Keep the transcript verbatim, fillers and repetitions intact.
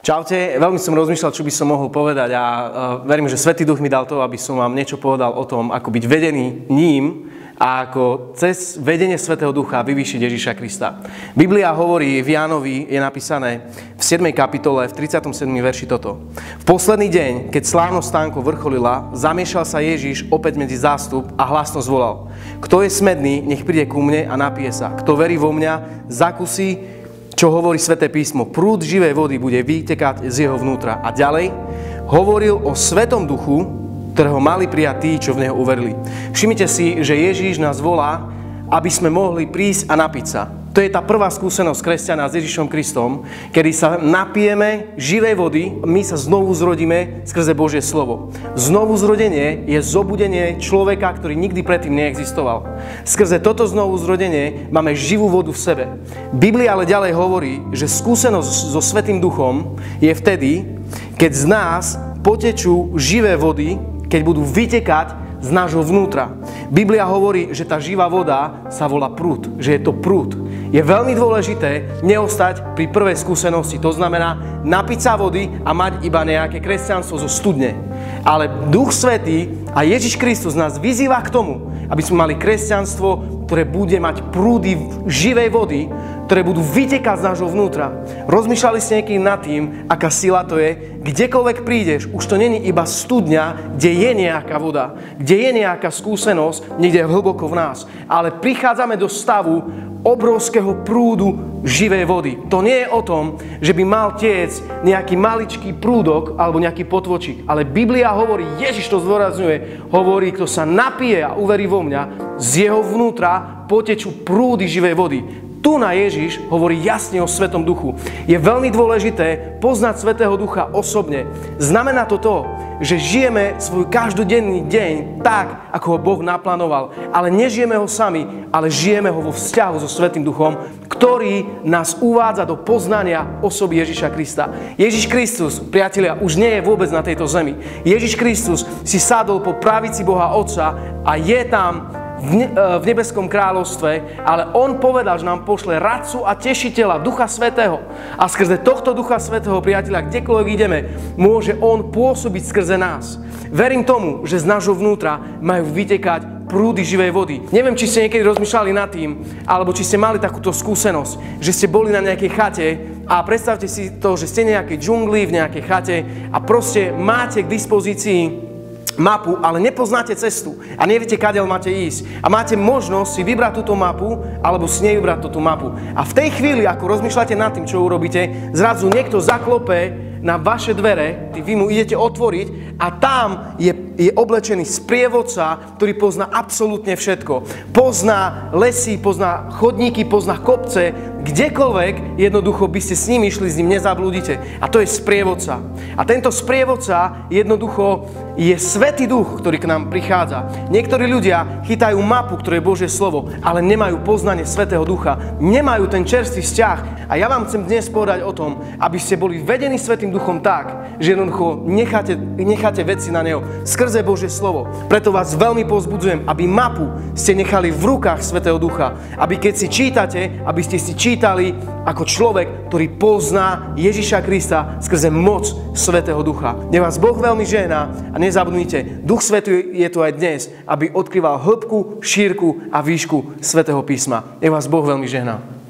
Čaute, veľmi som rozmýšľal, čo by som mohol povedať a uh, verím, že Svätý Duch mi dal to, aby som vám niečo povedal o tom, ako byť vedený ním a ako cez vedenie Svätého Ducha vyvýšiť Ježiša Krista. Biblia hovorí v Jánovi, je napísané v siedmej kapitole, v tridsiatom siedmom verši toto. V posledný deň, keď slávnosť stánko vrcholila, zamiešal sa Ježiš opäť medzi zástup a hlasno zvolal: Kto je smedný, nech príde ku mne a napije sa. Kto verí vo mňa, zakusí, čo hovorí Sväté písmo, prúd živej vody bude vytekať z jeho vnútra. A ďalej hovoril o Svätom Duchu, ktorého mali prijať tí, čo v neho uverili. Všimnite si, že Ježíš nás volá, aby sme mohli prísť a napiť sa. To je tá prvá skúsenosť kresťana s Ježišom Kristom, kedy sa napijeme živej vody, my sa znovu zrodíme skrze Božie slovo. Znovu zrodenie je zobudenie človeka, ktorý nikdy predtým neexistoval. Skrze toto znovu zrodenie máme živú vodu v sebe. Biblia ale ďalej hovorí, že skúsenosť so Svätým Duchom je vtedy, keď z nás potečú živé vody, keď budú vytekať z nášho vnútra. Biblia hovorí, že tá živá voda sa volá prúd, že je to prúd. Je veľmi dôležité neostať pri prvej skúsenosti, to znamená napiť sa vody a mať iba nejaké kresťanstvo zo studne. Ale Duch Svätý a Ježiš Kristus nás vyzýva k tomu, aby sme mali kresťanstvo, ktoré bude mať prúdy živej vody, ktoré budú vytekať z nášho vnútra. Rozmýšľali ste niekým nad tým, aká sila to je? Kdekoľvek prídeš, už to není iba studňa, kde je nejaká voda, kde je nejaká skúsenosť, niekde hlboko v nás. Ale prichádzame do stavu obrovského prúdu živej vody. To nie je o tom, že by mal tiecť nejaký maličký prúdok alebo nejaký potvočík. Ale Biblia hovorí, Ježiš to zdôrazňuje, hovorí, kto sa napije a uverí vo mňa, z jeho vnútra potečú prúdy živej vody. Tu na Ježiš hovorí jasne o Svätom Duchu. Je veľmi dôležité poznať Svätého Ducha osobne. Znamená to to, že žijeme svoj každodenný deň tak, ako ho Boh naplánoval. Ale nežijeme ho sami, ale žijeme ho vo vzťahu so Svätým Duchom, ktorý nás uvádza do poznania osoby Ježiša Krista. Ježiš Kristus, priatelia, už nie je vôbec na tejto zemi. Ježiš Kristus si sadol po pravici Boha Otca a je tam v nebeskom kráľovstve, ale on povedal, že nám pošle radcu a tešiteľa, Ducha Svätého. A skrze tohto Ducha Svätého, priatelia, kdekoľvek ideme, môže on pôsobiť skrze nás. Verím tomu, že z nášho vnútra majú vytekať prúdy živej vody. Neviem, či ste niekedy rozmýšľali nad tým, alebo či ste mali takúto skúsenosť, že ste boli na nejakej chate a predstavte si to, že ste v nejakej džungli, v nejakej chate a proste máte k dispozícii mapu, ale nepoznáte cestu a neviete, kadiaľ máte ísť. A máte možnosť si vybrať túto mapu alebo si nevybrať túto mapu. A v tej chvíli, ako rozmýšľate nad tým, čo urobíte, zrazu niekto zaklope na vaše dvere, vy mu idete otvoriť a tam je, je oblečený sprievodca, ktorý pozná absolútne všetko. Pozná lesy, pozná chodníky, pozná kopce, kdekoľvek, jednoducho by ste s ním išli, s ním nezablúdite. A to je sprievodca. A tento sprievodca jednoducho je Svätý Duch, ktorý k nám prichádza. Niektorí ľudia chytajú mapu, ktoré je Božie slovo, ale nemajú poznanie Svätého Ducha. Nemajú ten čerstvý vzťah. A ja vám chcem dnes povedať o tom, aby ste boli vedení Svätým Duchom tak, že jednoducho necháte, necháte veci na neho skrze Božie slovo. Preto vás veľmi povzbudzujem, aby mapu ste nechali v rukách Svätého Ducha. Aby keď si čítate, aby ste si čítali ako človek, ktorý pozná Ježiša Krista skrze moc Svätého Ducha. Nech vás Boh veľmi žehná a nezabudnite, Duch Svätý je tu aj dnes, aby odkrýval hĺbku, šírku a výšku Svätého písma. Nech vás Boh veľmi žehná.